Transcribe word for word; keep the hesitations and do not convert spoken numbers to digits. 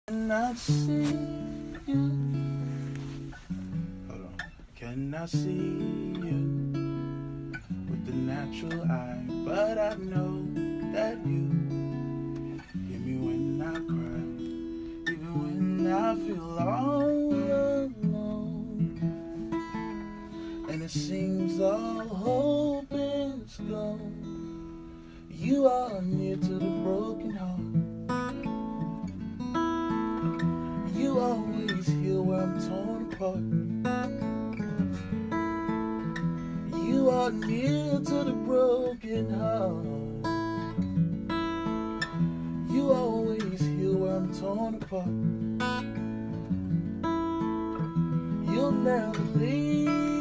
Can I see you? Hold on. Can I see you with the natural eye? But I know that you hear me when I cry, even when I feel all alone, and it seems all hope is gone. You are near to the broken heart. You always heal where I'm torn apart. You are near to the broken heart. You always heal where I'm torn apart. You'll never leave.